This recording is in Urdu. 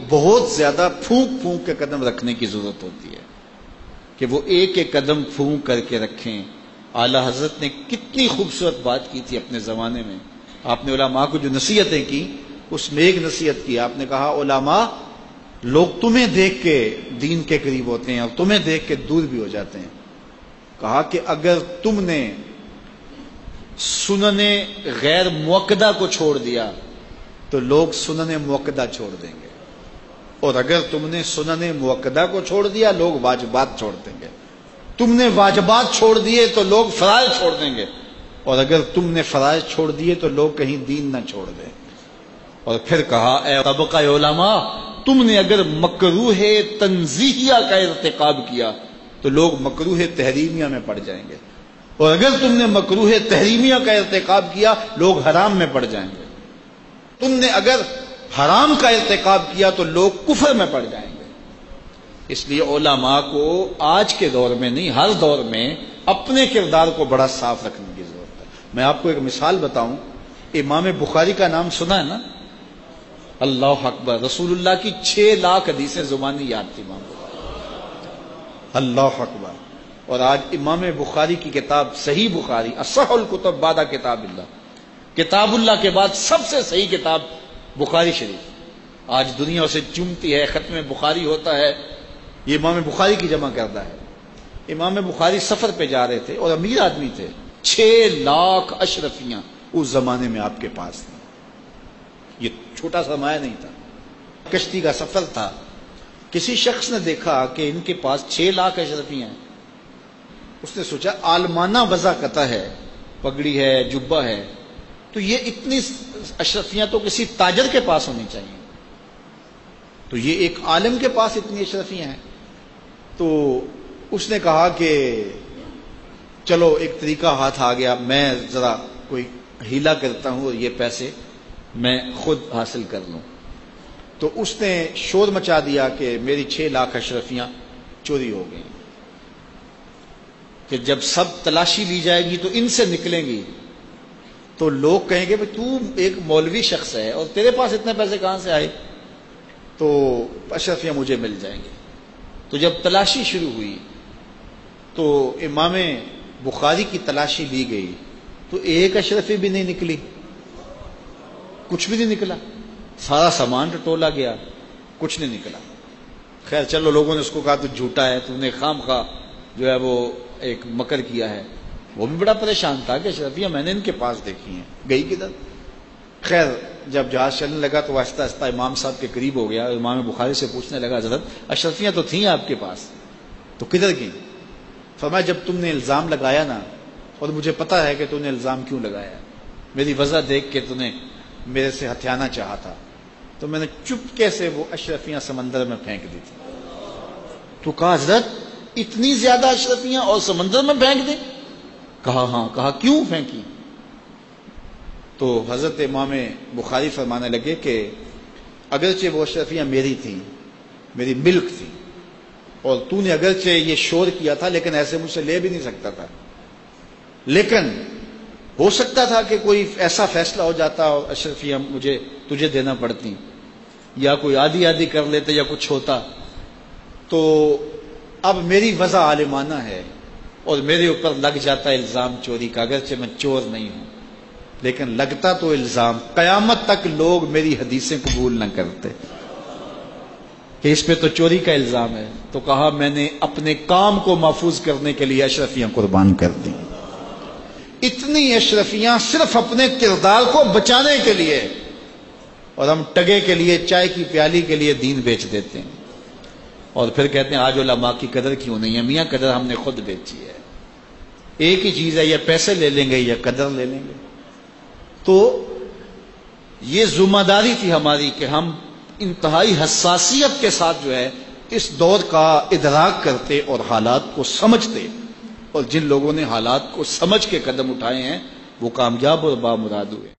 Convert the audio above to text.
بہت زیادہ پھونک پھونک کے قدم رکھنے کی ضرورت ہوتی ہے کہ وہ ایک ایک قدم پھونک کر کے رکھیں. اعلیٰ حضرت نے کتنی خوبصورت بات کی تھی اپنے زمانے میں. آپ نے علماء کو جو نصیحتیں کی اس میں ایک نصیحت کی. آپ نے کہا علماء لوگ تمہیں دیکھ کے دین کے قریب ہوتے ہیں اور تمہیں دیکھ کے دور بھی ہو جاتے ہیں. کہا کہ اگر تم نے سنن غیر موقدہ کو چھوڑ دیا تو لوگ سنن موقدہ چھوڑ دیں گے، اور اگر تم نے سنن موقدہ کو چھوڑ دیا لوگ واجبات چھوڑ دیں گے. تم نے واجبات چھوڑ دیے تو لوگ فرائض چھوڑ دیں گے، اور اگر تم نے فرائض چھوڑ دیے تو لوگ کہیں دین نہ چھوڑ دیں. اور پھر کہا اے طبقہ علماء تم نے اگر مکروہ تنزیہیہ کا ارتکاب کیا تو لوگ مکروہ تحریمیہ میں پڑ جائیں گے، اور اگر تم نے مکروہ تحریمیہ کا ارتکاب کیا لوگ حرام میں پڑ جائیں گے. تم نے اگر حرام کا ارتکاب کیا تو لوگ کفر میں پڑ جائیں گے. اس لیے علماء کو آج کے دور میں نہیں ہر دور میں اپنے کردار کو بڑا صاف رکھنے کی ضرورت ہے. میں آپ کو ایک مثال بتاؤں. امام بخاری کا نام سنا ہے نا؟ اللہ اکبر. رسول اللہ کی 6 لاکھ حدیثیں زبانی یاد تھی امام بخاری. اللہ اکبر. اور آج امام بخاری کی کتاب صحیح بخاری اصح الکتب بعد کتاب اللہ، کتاب اللہ کے بعد سب سے صحیح کتاب بخاری شریف. آج دنیا اسے چومتی ہے، ختم بخاری ہوتا ہے، یہ امام بخاری کی جمع کردہ ہے. امام بخاری سفر پہ جا رہے تھے اور امیر آدمی تھے. 6 لاکھ اشرفیاں اس زمانے میں آپ کے پاس تھیں. یہ چھوٹا سرمایہ نہیں تھا. کشتی کا سفر تھا. کسی شخص نے دیکھا کہ ان کے پاس 6 لاکھ اشرفیاں ہیں. اس نے سوچا عالمانہ وضع قطع ہے، پگڑی ہے، جبہ ہے، تو یہ اتنی اشرفیاں تو کسی تاجر کے پاس ہونی چاہیے، تو یہ ایک عالم کے پاس اتنی اشرفیاں ہیں. تو اس نے کہا کہ چلو ایک طریقہ ہاتھ آ گیا، میں ذرا کوئی ہیلا کرتا ہوں اور یہ پیسے میں خود حاصل کر لوں. تو اس نے شور مچا دیا کہ میری 6 لاکھ اشرفیاں چوری ہو گئیں، کہ جب سب تلاشی لی جائے گی تو ان سے نکلیں گی تو لوگ کہیں گے تو ایک مولوی شخص ہے اور تیرے پاس اتنے پیسے کہاں سے آئے، تو اشرفیاں مجھے مل جائیں گے. تو جب تلاشی شروع ہوئی تو امام بخاری کی تلاشی لی گئی تو ایک اشرفی بھی نہیں نکلی، کچھ بھی نہیں نکلا. سارا سامان ٹٹولا گیا، کچھ نہیں نکلا. خیر چلو لوگوں نے اس کو کہا تو جھوٹا ہے، تو نے خام خواہ جو ہے وہ ایک مکر کیا ہے. وہ بھی بڑا پریشان تھا کہ اشرفیاں میں نے ان کے پاس دیکھی ہیں، گئی کدھر. خیر جب جہاز چلنے لگا تو آہستہ آہستہ امام صاحب کے قریب ہو گیا. امام بخاری سے پوچھنے لگا حضرت اشرفیاں تو تھیں آپ کے پاس، تو کدھر گئیں؟ فرمایا جب تم نے الزام لگایا نا، اور مجھے پتا ہے کہ تم نے الزام کیوں لگایا، میری وجہ دیکھ کے تم نے میرے سے ہتھیانا چاہا تھا، تو میں نے چپکے سے وہ اشرفیاں سمندر میں پھینک دی تھی. تو کہا حضرت اتنی زیادہ اشرفیاں اور سمندر میں پھینک دیں؟ کہا ہاں. کہا کیوں پھینکی؟ تو حضرت امام بخاری فرمانے لگے کہ اگرچہ وہ اشرفیاں میری تھیں، میری ملک تھی، اور تو نے اگرچہ یہ شور کیا تھا لیکن ایسے مجھ سے لے بھی نہیں سکتا تھا، لیکن ہو سکتا تھا کہ کوئی ایسا فیصلہ ہو جاتا اور اشرفیاں مجھے تجھے دینا پڑتی، یا کوئی آدھی آدھی کر لیتے یا کچھ ہوتا. تو اب میری وضع عالمانہ ہے اور میرے اوپر لگ جاتا الزام چوری کا، اگرچہ میں چور نہیں ہوں لیکن لگتا تو الزام، قیامت تک لوگ میری حدیثیں قبول نہ کرتے کہ اس پہ تو چوری کا الزام ہے. تو کہا میں نے اپنے کام کو محفوظ کرنے کے لیے اشرفیاں قربان کر دی. اتنی اشرفیاں صرف اپنے کردار کو بچانے کے لیے، اور ہم ٹگے کے لیے، چائے کی پیالی کے لیے دین بیچ دیتے ہیں، اور پھر کہتے ہیں آج علماء کی قدر کیوں نہیں ہے. میاں قدر ہم نے خود بیچی ہے. ایک ہی چیز ہے، یا پیسے لے لیں گے یا قدر لے لیں گے. تو یہ ذمہ داری تھی ہماری کہ ہم انتہائی حساسیت کے ساتھ جو ہے اس دور کا ادراک کرتے اور حالات کو سمجھتے، اور جن لوگوں نے حالات کو سمجھ کے قدم اٹھائے ہیں وہ کامیاب اور بامراد ہوئے.